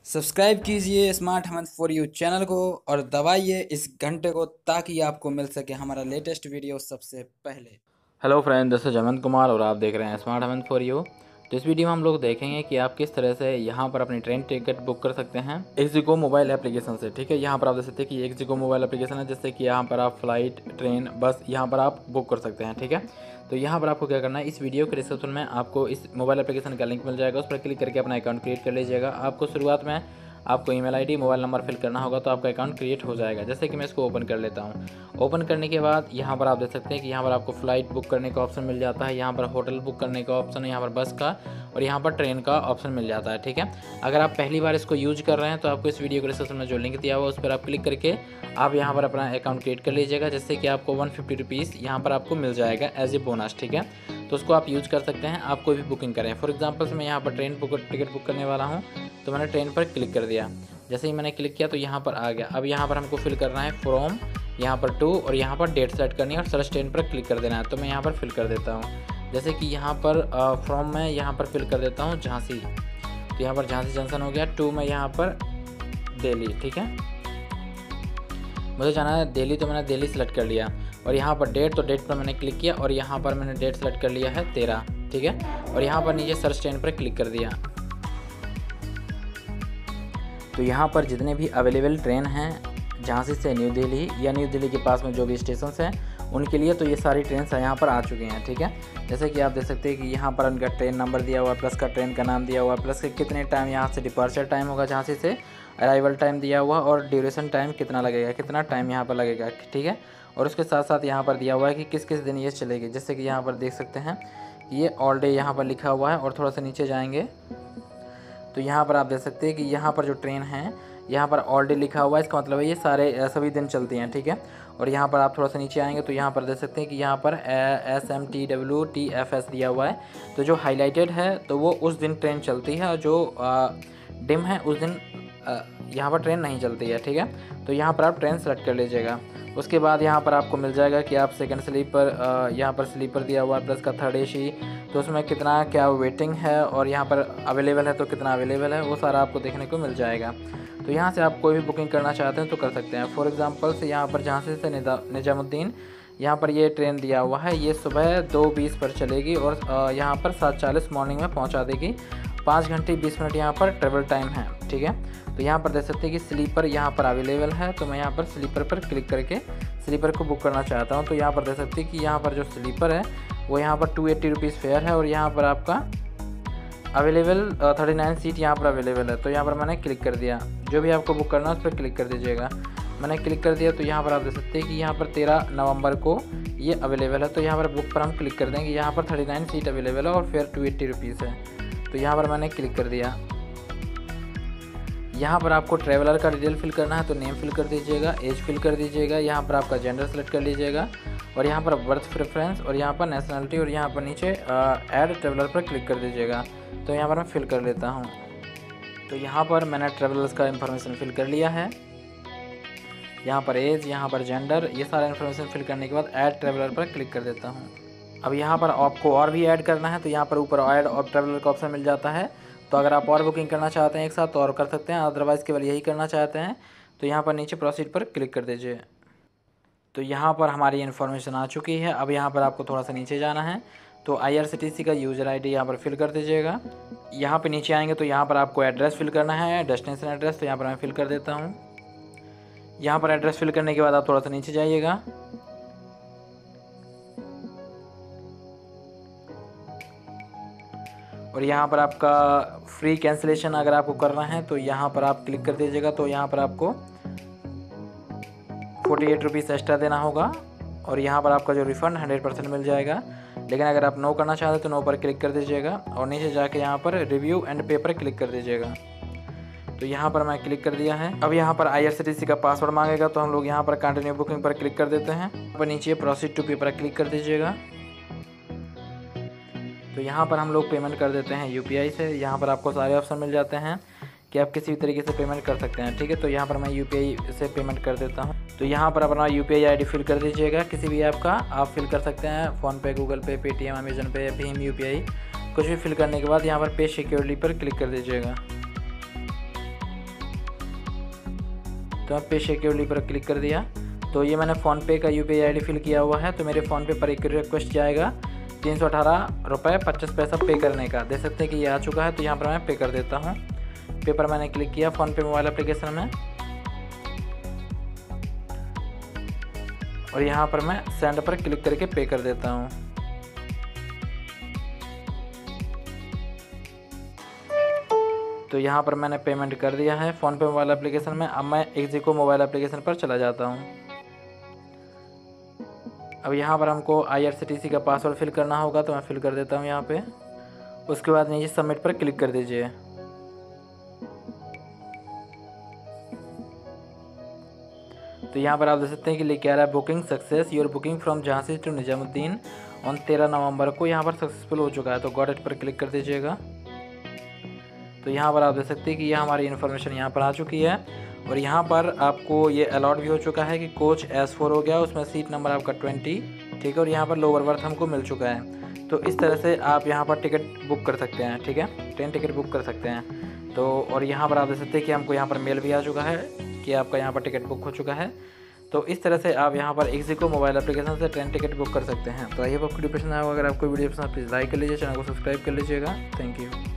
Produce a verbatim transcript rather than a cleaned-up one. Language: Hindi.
सब्सक्राइब कीजिए smart Hamad for you channel को और दबाइए इस घंटे को ताकि आपको मिल सके हमारा लेटेस्ट वीडियो सबसे पहले। Hello friend, this is Aman Kumar और आप देख रहे हैं स्मार्ट हमन फॉर यू। तो इस वीडियो में हम लोग देखेंगे कि आप किस तरह से यहाँ पर अपनी ट्रेन टिकट बुक कर सकते हैं एक्जिगो मोबाइल एप्लीकेशन से। ठीक है, यहाँ पर आप देख सकते हैं कि एक्जिगो मोबाइल एप्लीकेशन है, जिससे कि यहाँ पर आप फ्लाइट, ट्रेन, बस यहाँ पर आप बुक कर सकते हैं। ठीक है, तो यहाँ पर आपको क्या करना है, इस वीडियो के डिस्क्रिप्शन में आपको इस मोबाइल एप्लीकेशन का लिंक मिल जाएगा, उस पर क्लिक करके अपना अकाउंट क्रिएट कर लीजिएगा। आपको शुरुआत में आपको email ID, mobile number fill करना होगा, तो आपका अकाउंट क्रिएट हो जाएगा। जैसे कि मैं इसको ओपन कर लेता हूँ। ओपन करने के बाद यहाँ पर आप देख सकते हैं कि यहाँ पर आपको फ़्लाइट बुक करने का ऑप्शन मिल जाता है, यहाँ पर होटल बुक करने का ऑप्शन है, यहाँ पर बस का और यहाँ पर ट्रेन का ऑप्शन मिल जाता है। ठीक है, अगर आप पहली बार इसको यूज कर रहे हैं तो आपको इस वीडियो के डिस्क्रिप्शन में जो लिंक दिया हुआ है उस पर आप क्लिक करके आप यहाँ पर अपना अकाउंट क्रिएट कर लीजिएगा, जिससे कि आपको वन फिफ्टी रुपीज़ यहाँ पर आपको मिल जाएगा एज ए बोनस। ठीक है, तो उसको आप यूज़ कर सकते हैं, आप कोई भी बुकिंग करें। फॉर एग्जाम्पल मैं यहाँ पर ट्रेन बुक टिकट बुक करने वाला हूँ, तो मैंने ट्रेन पर क्लिक कर दिया। जैसे ही मैंने क्लिक किया तो यहाँ पर आ गया। अब यहाँ पर हमको फिल करना है फ्रॉम, यहाँ पर टू और यहाँ पर डेट सेलेक्ट करनी है और सर्च ट्रेन पर क्लिक कर देना है। तो मैं यहाँ पर फिल कर देता हूँ। जैसे कि यहाँ पर फ्रॉम में यहाँ पर फिल कर देता हूँ झांसी, तो यहाँ पर झांसी जंक्शन हो गया। टू में यहाँ पर दिल्ली। ठीक है, मुझे जाना है दिल्ली, तो मैंने दिल्ली सेलेक्ट कर लिया। और यहाँ पर डेट, तो डेट पर मैंने क्लिक किया और यहाँ पर मैंने डेट सेलेक्ट कर लिया है तेरह। ठीक है, और यहाँ पर नीचे सर्च ट्रेन पर क्लिक कर दिया। तो यहाँ पर जितने भी अवेलेबल ट्रेन हैं झांसी से न्यू दिल्ली या न्यू दिल्ली के पास में जो भी स्टेशन हैं उनके लिए, तो ये सारी ट्रेन यहाँ पर आ चुकी हैं। ठीक है, जैसे कि आप देख सकते हैं कि यहाँ पर उनका ट्रेन नंबर दिया हुआ है, प्लस का ट्रेन का नाम दिया हुआ है, प्लस के कितने टाइम यहाँ से डिपार्चर टाइम होगा झांसी से, अराइवल टाइम दिया हुआ और ड्यूरेशन टाइम कितना लगेगा, कितना टाइम यहाँ पर लगेगा। ठीक है, और उसके साथ साथ यहाँ पर दिया हुआ है कि किस किस दिन ये चलेगी। जैसे कि यहाँ पर देख सकते हैं ये ऑल डे यहाँ पर लिखा हुआ है। और थोड़ा सा नीचे जाएंगे तो यहाँ पर आप देख सकते हैं कि यहाँ पर जो ट्रेन है यहाँ पर ऑल डे लिखा हुआ है, इसका मतलब है ये सारे सभी दिन चलती हैं। ठीक है, और यहाँ पर आप थोड़ा सा नीचे आएंगे तो यहाँ पर देख सकते हैं कि यहाँ पर S M T W T F S दिया हुआ है। तो जो हाईलाइटेड है तो वो उस दिन ट्रेन चलती है और जो डिम है उस दिन यहाँ पर ट्रेन नहीं चलती है। ठीक है, तो यहाँ पर आप ट्रेन सेलेक्ट कर लीजिएगा। उसके बाद यहाँ पर आपको मिल जाएगा कि आप सेकंड स्लीपर, यहाँ पर स्लीपर दिया हुआ है, प्लस का थर्ड एसी, तो उसमें कितना क्या वेटिंग है और यहाँ पर अवेलेबल है तो कितना अवेलेबल है, वो सारा आपको देखने को मिल जाएगा। तो यहाँ से आप कोई भी बुकिंग करना चाहते हैं तो कर सकते हैं। फॉर एग्जांपल से यहाँ पर झांसी से निजामुद्दीन यहाँ पर ये ट्रेन दिया हुआ है, ये सुबह दो बीस पर चलेगी और यहाँ पर सात चालीस मॉर्निंग में पहुँचा देगी। पाँच घंटे बीस मिनट यहाँ पर ट्रेवल टाइम है। ठीक है, तो यहाँ पर देख सकते हैं कि स्लीपर यहाँ पर अवेलेबल है, तो मैं यहाँ पर स्लीपर पर क्लिक करके स्लीपर को बुक करना चाहता हूँ। तो यहाँ पर देख सकते हैं कि यहाँ पर जो स्लीपर है वो यहाँ पर टू एट्टी रुपीज़ फेयर है और यहाँ पर आपका अवेलेबल थर्टी नाइन सीट यहाँ पर अवेलेबल है। तो यहाँ पर मैंने क्लिक कर दिया। जो भी आपको बुक करना है उस पर क्लिक कर दीजिएगा। मैंने क्लिक कर दिया तो यहाँ पर आप देख सकते हैं कि यहाँ पर तेरह नवंबर को ये अवेलेबल है। तो यहाँ पर बुक पर हम क्लिक कर देंगे। यहाँ पर थर्टी नाइन सीट अवेलेबल है और फेयर टू एट्टी रुपीज़ है। तो यहाँ पर मैंने क्लिक कर दिया। यहाँ पर आपको ट्रैवलर का डिटेल फिल करना है तो नेम फिल कर दीजिएगा, एज फिल कर दीजिएगा, यहाँ पर आपका जेंडर सेलेक्ट कर लीजिएगा और यहाँ पर बर्थ प्रेफरेंस और यहाँ पर नेशनलिटी और यहाँ पर नीचे ऐड ट्रैवलर पर क्लिक कर दीजिएगा। तो यहाँ पर मैं फिल कर लेता हूँ। तो यहाँ पर मैंने ट्रैवलर्स का इन्फॉर्मेशन फिल कर लिया है। यहाँ पर एज, यहाँ पर जेंडर, ये सारा इन्फॉर्मेशन फिल करने के बाद ऐड ट्रैवलर पर क्लिक कर देता हूँ। अब यहाँ पर आपको और भी ऐड करना है तो यहाँ पर ऊपर ऐड और ट्रैवलर का ऑप्शन मिल जाता है। तो अगर आप और बुकिंग करना चाहते हैं एक साथ तो और कर सकते हैं, अदरवाइज़ केवल यही करना चाहते हैं तो यहाँ पर नीचे प्रोसीड पर क्लिक कर दीजिए। तो यहाँ पर हमारी इन्फॉर्मेशन आ चुकी है। अब यहाँ पर आपको थोड़ा सा नीचे जाना है तो I R C T C का यूज़र आई डी यहाँ पर फिल कर दीजिएगा। यहाँ पर नीचे आएंगे तो यहाँ पर आपको एड्रेस फिल करना है, डेस्टिनेशन एड्रेस, तो यहाँ पर मैं फिल कर देता हूँ। यहाँ पर एड्रेस फिल करने के बाद आप थोड़ा सा नीचे जाइएगा। और यहाँ पर आपका फ्री कैंसिलेशन अगर आपको करना है तो यहाँ पर आप क्लिक कर दीजिएगा। तो यहाँ पर आपको फोर्टी एट रुपीज़ एक्स्ट्रा देना होगा और यहाँ पर आपका जो रिफ़ंड हंड्रेड परसेंट मिल जाएगा। लेकिन अगर आप नो करना चाहते हैं तो नो पर क्लिक कर दीजिएगा और नीचे जाके यहाँ पर रिव्यू एंड पे पर क्लिक कर दीजिएगा। तो यहाँ पर मैं क्लिक कर दिया है। अब यहाँ पर I R C T C का पासवर्ड मांगेगा तो हम लोग यहाँ पर कंटिन्यू बुकिंग पर क्लिक कर देते हैं। यहाँ पर नीचे प्रोसीड टू पे पर क्लिक कर दीजिएगा। तो यहाँ पर हम लोग पेमेंट कर देते हैं यू पी आई से। यहाँ पर आपको सारे ऑप्शन मिल जाते हैं कि आप किसी भी तरीके से पेमेंट कर सकते हैं। ठीक है, तो यहाँ पर मैं यू पी आई से पेमेंट कर देता हूँ। तो यहाँ पर अपना U P I I D fill कर दीजिएगा। किसी भी ऐप का आप फिल कर सकते हैं, PhonePe, Google Pay, Paytm, Amazon Pay, भीम यू पी आई, कुछ भी फिल करने के बाद यहाँ पर पे सिक्योरिटी पर क्लिक कर दीजिएगा। तो मैं पे सिक्योरली पर क्लिक कर दिया। तो ये मैंने फ़ोनपे का U P I I D fill किया हुआ है, तो मेरे फ़ोनपे पर एक रिक्वेस्ट जाएगा तीन सौ अठारह रुपये पच्चीस पैसा पे करने का। देख सकते हैं कि ये आ चुका है, तो यहाँ पर मैं पे कर देता हूँ। पे पर मैंने क्लिक किया फ़ोनपे मोबाइल एप्लीकेशन में, और यहाँ पर मैं सेंड पर क्लिक करके पे कर देता हूँ। तो यहाँ पर मैंने पेमेंट कर दिया है फ़ोनपे मोबाइल एप्लीकेशन में। अब मैं एक्जिको मोबाइल एप्लीकेशन पर चला जाता हूँ। अब यहाँ पर हमको I R C T C का पासवर्ड फिल करना होगा, तो मैं फिल कर देता हूँ यहाँ पे। उसके बाद नीचे सबमिट पर क्लिक कर दीजिए। तो यहाँ पर आप देख सकते हैं कि लिखा रहा है booking success, your booking from Jhansi to Nizamuddin on तेरह नवंबर को यहाँ पर सक्सेसफुल हो चुका है। तो गॉट इट पर क्लिक कर दीजिएगा। तो यहाँ पर आप देख सकते हैं कि यह हमारी इन्फॉर्मेशन यहाँ पर आ चुकी है, और यहाँ पर आपको ये अलॉट भी हो चुका है कि कोच एस फोर हो गया, उसमें सीट नंबर आपका ट्वेंटी, ठीक है, और यहाँ पर लोअर बर्थ हमको मिल चुका है। तो इस तरह से आप यहाँ पर टिकट बुक कर सकते हैं, ठीक है, ट्रेन टिकट बुक कर सकते हैं। तो और यहाँ पर आप देख सकते हैं कि हमको यहाँ पर मेल भी आ चुका है कि आपका यहाँ पर टिकट बुक हो चुका है। तो इस तरह से आप यहाँ पर एक्जिको मोबाइल एप्लीकेशन से ट्रेन टिकट बुक कर सकते हैं। तो आइए आपको वीडियो पसंद आएगा, अगर आपको वीडियो पसंद प्लीज़ लाइक कर लीजिए, चैनल को सब्सक्राइब कर लीजिएगा। Thank you.